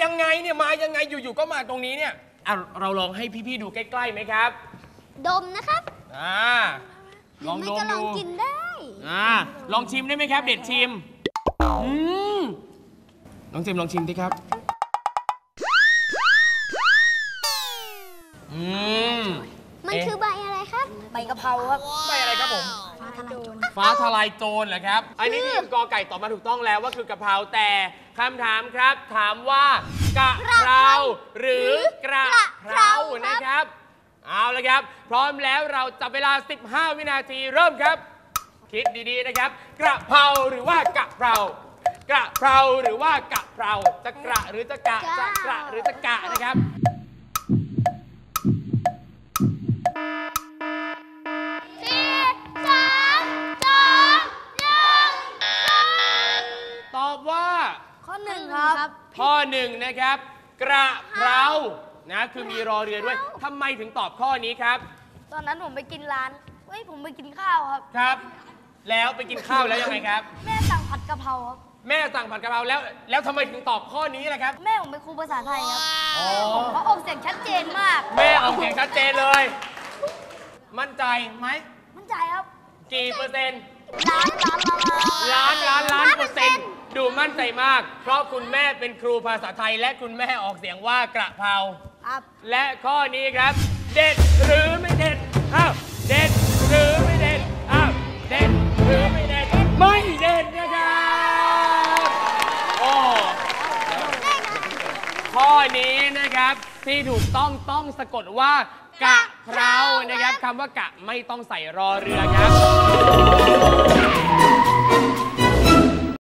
ยังไงเนี่ยมายังไงอยู่ๆก็มาตรงนี้เนี่ยเราลองให้พี่ๆดูใกล้ๆไหมครับดมนะครับลองดมดูลองกินได้ลองชิมได้ไหมครับเด็ดชิมลองชิมดิครับมันคือใบอะไรครับใบกะเพราครับใบอะไรครับผมฟ้าทลายโจรเหรอครับอันนี้ทีมกอไก่ตอบมาถูกต้องแล้วว่าคือกะเพราแต่คำถามครับถามว่ากะเพราหรือกระเพรานะครับเอาละครับพร้อมแล้วเราจับเวลา15วินาทีเริ่มครับคิดดีๆนะครับกระเพราหรือว่ากะเพรากระเพราหรือว่ากะเพราจะกระหรือจะกะจะกระหรือจะกะนะครับตอบว่าข้อ 1ครับข้อ 1นะครับกระเพรานะคือมีรอเรือด้วยทำไมถึงตอบข้อนี้ครับตอนนั้นผมไปกินร้านผมไปกินข้าวครับแล้วไปกินข้าวแล้วยังไงครับแม่สั่งผัดกะเพราครับแม่สั่งผัดกะเพราแล้วทำไมถึงตอบข้อนี้ล่ะครับแม่ผมเป็นครูภาษาไทยครับผมเขาออกเสียงชัดเจนมากแม่ออกเสียงชัดเจนเลยมั่นใจไหมมั่นใจครับกี่เปอร์เซ็นต์ล้านเปอร์เซ็นต์ดูมั่นใจมากเพราะคุณแม่เป็นครูภาษาไทยและคุณแม่ออกเสียงว่ากระเพราและข้อนี้ครับเด็ดหรือไม่เด็ดเด็ดหรือไม่เด็ดเด็ดหรือไม่เด็ดไม่เด็ดนะครับข้อนี้นะครับที่ถูกต้องสะกดว่ากะเพรานะครับคำว่ากะไม่ต้องใส่รอเรือครับ